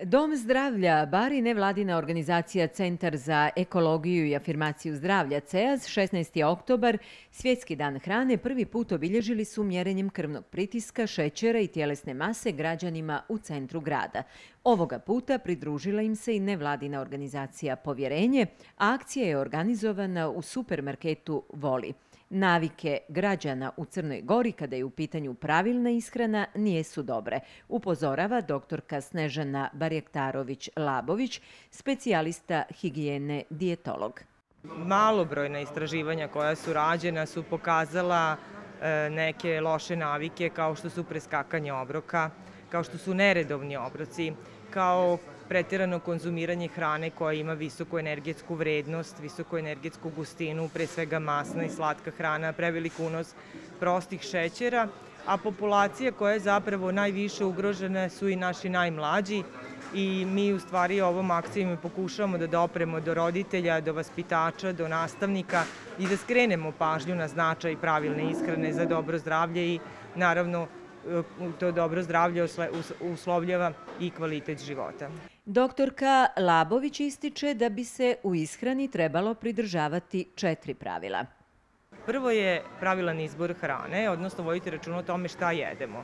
Dom zdravlja Bar i nevladina organizacija Centar za ekologiju i afirmaciju zdravlja CEAZ 16. oktobar, Svjetski dan hrane, prvi put obilježili su mjerenjem krvnog pritiska, šećera i tjelesne mase građanima u centru grada. Ovoga puta pridružila im se i nevladina organizacija Povjerenje, a akcija je organizovana u supermarketu Voli. Navike građana u Crnoj Gori kada je u pitanju pravilna ishrana nisu dobre, upozorava doktorka Snežana Barjaktarović-Labović, specijalista higijene dijetolog. Malobrojna istraživanja koja su rađena su pokazala neke loše navike kao što su preskakanje obroka, kao što su neredovni obroci, kao pretjerano konzumiranje hrane koja ima visoku energetsku vrednost, visoku energetsku gustinu, pre svega masna i slatka hrana, prevelik unos prostih šećera, a populacija koja je zapravo najviše ugrožena su i naši najmlađi i mi u stvari ovom akcijom pokušavamo da dopremo do roditelja, do vaspitača, do nastavnika i da skrenemo pažnju na značaj pravilne ishrane za dobro zdravlje i naravno to dobro zdravlje uslovljava i kvalitet života. Doktorka Labović ističe da bi se u ishrani trebalo pridržavati 4 pravila. Prvo je pravilan izbor hrane, odnosno voditi računa o tome šta jedemo.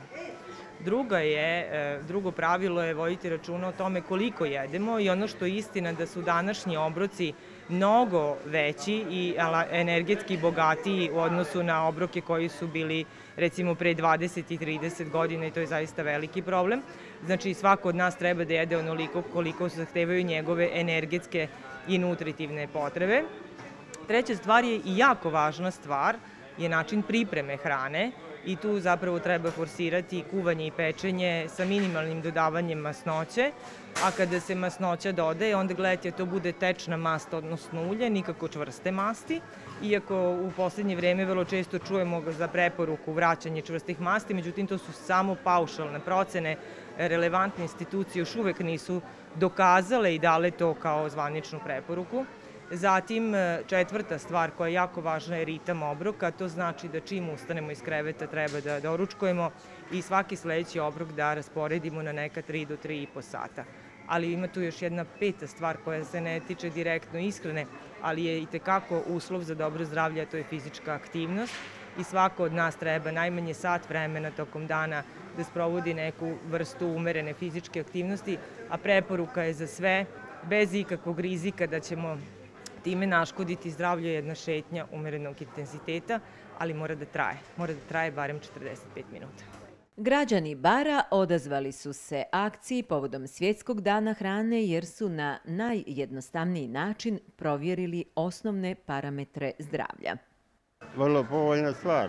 Drugo pravilo je voditi računa o tome koliko jedemo i ono što je istina da su današnji obroci mnogo veći i energetski bogatiji u odnosu na obroke koji su bili recimo pre 20 i 30 godina i to je zaista veliki problem. Znači svako od nas treba da jede onoliko koliko se zahtevaju njegove energetske i nutritivne potrebe. Treća stvar je i jako važna stvar je način pripreme hrane i tu zapravo treba forsirati kuvanje i pečenje sa minimalnim dodavanjem masnoće, a kada se masnoća dodaje, onda gledajte da to bude tečna mast, odnosno ulje, nikako čvrste masti, iako u poslednje vreme vrlo često čujemo za preporuku vraćanje čvrstih masti, međutim to su samo paušalne procene, relevantne institucije još uvek nisu dokazale i dale to kao zvaničnu preporuku. Zatim, četvrta stvar koja je jako važna je ritam obroka, to znači da čim ustanemo iz kreveta treba da doručkujemo i svaki sledeći obrok da rasporedimo na neka 3 do 3,5 sata. Ali ima tu još jedna peta stvar koja se ne tiče direktno ishrane, ali je itekako uslov za dobro zdravlje, a to je fizička aktivnost i svako od nas treba najmanje sat vremena tokom dana da sprovodi neku vrstu umerene fizičke aktivnosti, a preporuka je za sve, bez ikakvog rizika da ćemo time naškoditi zdravlju jedna šetnja umerenog intenziteta, ali mora da traje. Mora da traje barem 45 minuta. Građani Bara odazvali su se akciji povodom Svjetskog dana hrane jer su na najjednostavniji način provjerili osnovne parametre zdravlja. Vrlo povoljna stvar.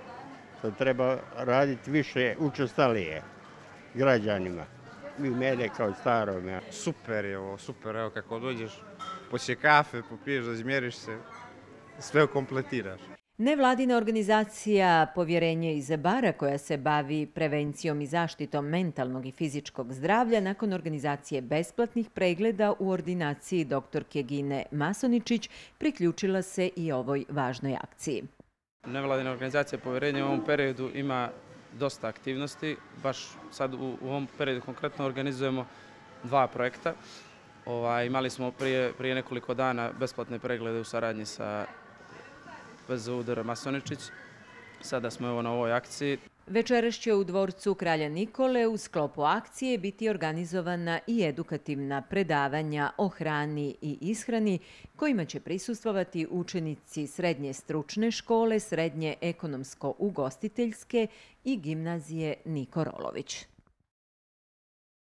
To treba raditi više učestalije građanima. I mene kao starome. Super je ovo, super, evo kako dođeš, poće kafe, popiješ, razmjeriš se, sve kompletiraš. Nevladina organizacija Povjerenje iz Bara koja se bavi prevencijom i zaštitom mentalnog i fizičkog zdravlja nakon organizacije besplatnih pregleda u ordinaciji doktorke Gine Masoničić priključila se i ovoj važnoj akciji. Nevladina organizacija Povjerenje u ovom periodu ima dosta aktivnosti. Baš sad u ovom periodu konkretno organizujemo 2 projekta. Imali smo prije nekoliko dana besplatne preglede u saradnji sa PZU dr. Masoničić. Sada smo na ovoj akciji. Večeras će u dvorcu Kralja Nikole u sklopu akcije biti organizovana i edukativna predavanja o hrani i ishrani kojima će prisustvovati učenici srednje stručne škole, srednje ekonomsko-ugostiteljske i gimnazije Niko Rolović.